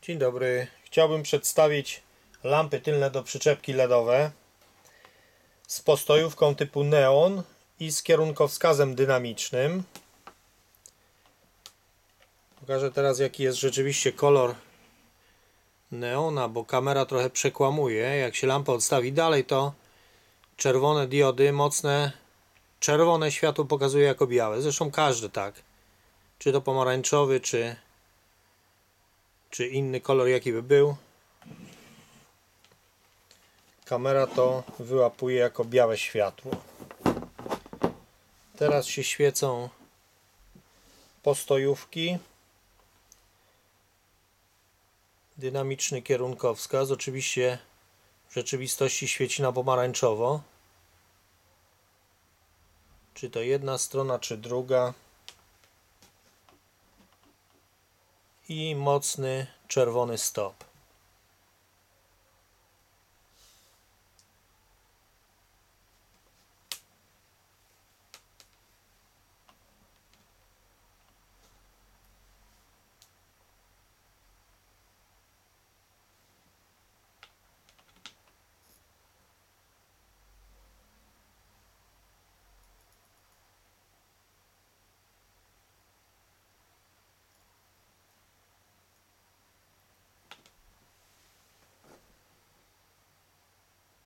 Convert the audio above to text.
Dzień dobry. Chciałbym przedstawić lampy tylne do przyczepki LEDowe z postojówką typu neon i z kierunkowskazem dynamicznym. Pokażę teraz, jaki jest rzeczywiście kolor neona, bo kamera trochę przekłamuje. Jak się lampę odstawi dalej, to czerwone diody, mocne czerwone światło pokazuje jako białe. Zresztą każdy tak. Czy to pomarańczowy, czy inny kolor, jaki by był. Kamera to wyłapuje jako białe światło. Teraz się świecą postojówki. Dynamiczny kierunkowskaz. Oczywiście w rzeczywistości świeci na pomarańczowo. Czy to jedna strona, czy druga. I mocny czerwony stop.